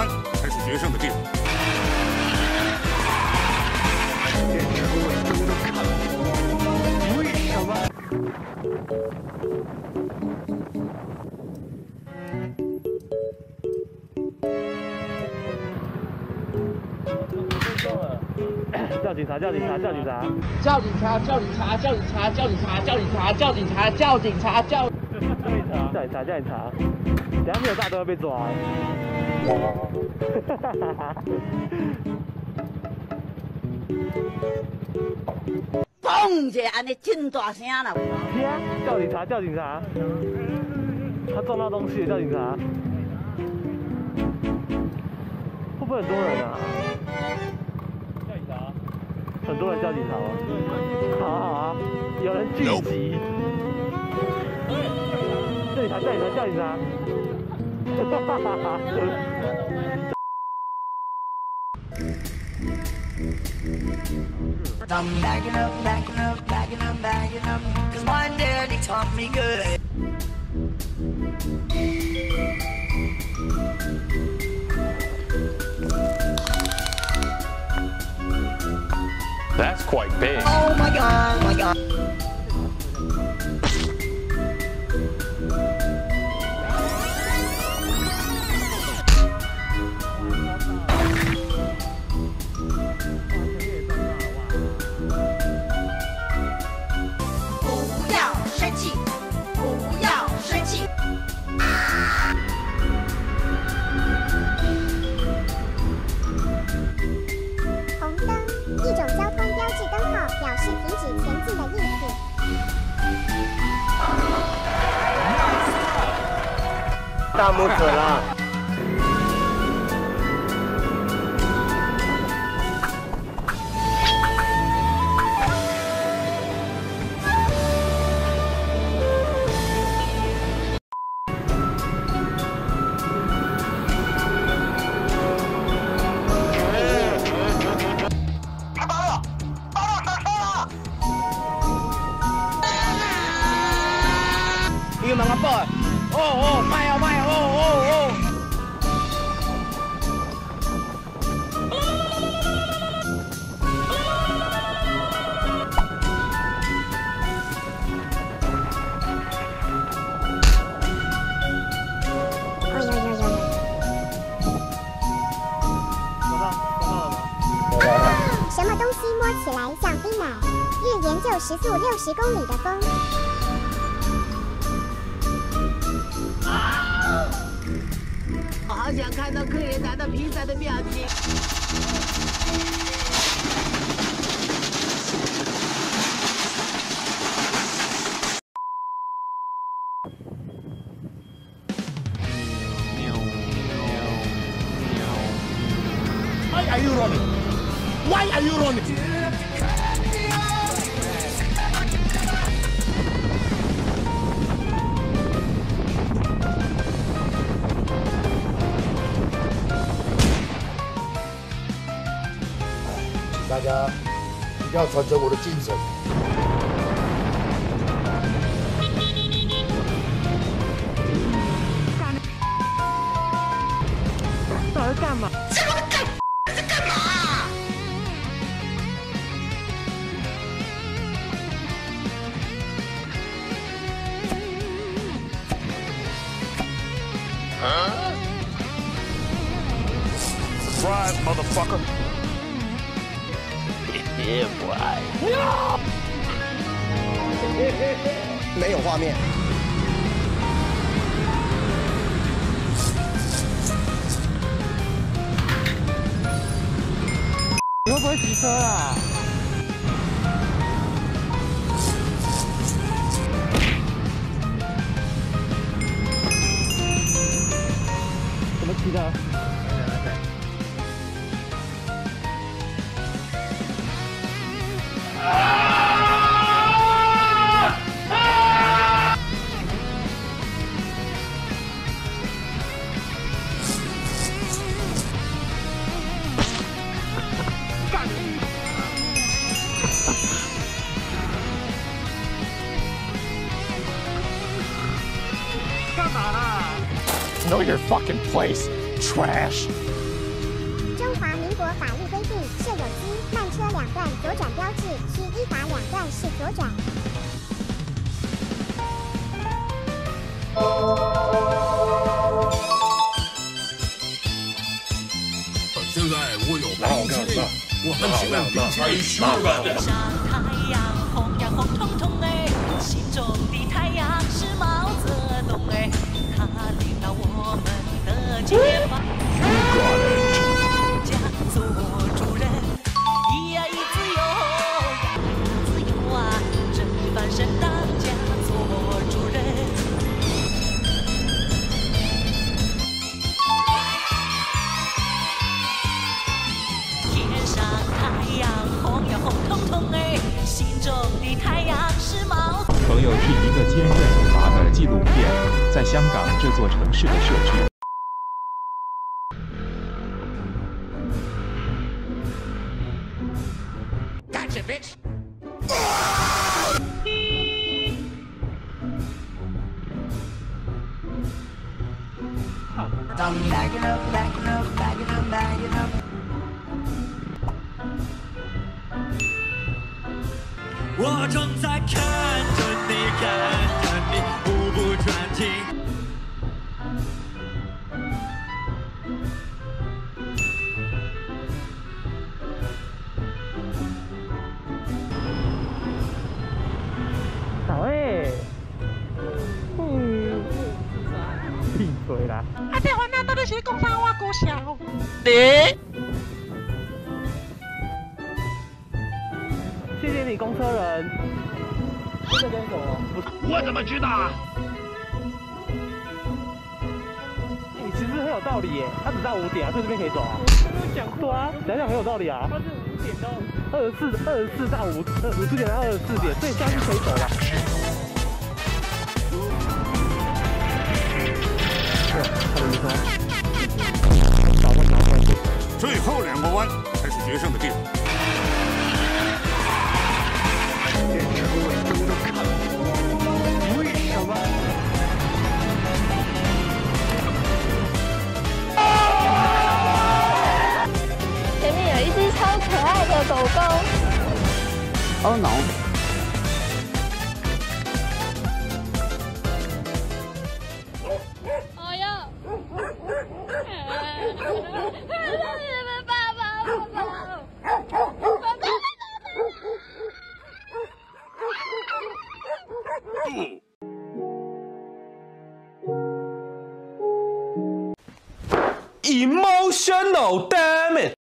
关才是决胜的地方。 这只会都能看懂，为什么？ 叫警察！叫警察！叫警察！ 叫警察！叫警察！叫警察！叫警察！叫警察！叫警察！叫警察！叫警察！叫警察！等下没有大都会被抓。 砰一下，安尼真大声啦！ 听，叫警察！叫警察！他撞到东西了，叫警察！会不会很多人啊？叫警察！很多人叫警察吗？好啊好啊，有人聚集。叫警察！叫警察！叫警察！哈哈哈！ I'm backing up, backing up, backing up, backing up, 'cause my daddy taught me good. That's quite big. Oh my god, oh my god. 大拇指啦！ 你个mga boy！ 哦，卖哦！ 什么东西摸起来像冰奶？日研究时速60公里的风。 我好想看到克爷拿到披萨的表情。 Why are you running? Why are you running? 大家一定要传承我的精神。 到底干嘛？ 在干嘛？ Surprise, motherfucker! Yeah, boy. 没有画面。 你会不会骑车啊？怎么骑的？ Know your fucking place. trash。 中华民国法律规定，设有机慢车两段左转标志，需依法两段式左转。 现在我有冰淇淋，我很喜欢冰淇淋。 上太阳红呀红彤彤哎，心中的太阳是毛泽东哎，他领导我们的解放。家做主人，咿呀咿自由呀自由啊，真翻身当家做主人。天上太阳红呀红彤彤哎，心中的太阳是毛。 朋友是一个坚韧不拔的纪录片，在香港这座城市的设置。 Gotcha, bitch. I'm backing up, backing up, backing up, backing up. 我正在看着你，看着你，目不转睛。 小哎，闭嘴啦！ 啊，这番咱到底是讲啥？我搞笑。 谢谢你，公车人。这边走哦。 我怎么知道啊？ 你其实很有道理耶，他只到5点啊，所以这边可以走啊。讲对啊，讲很有道理啊。他是5点到24到5点到24点，所以这样是可以走的。 最后2个弯才是决胜的地方。 演出都能看懂，为什么？ 前面有一只超可爱的狗狗。 Oh no！ 哎呀！爸爸！ Emotional damn it！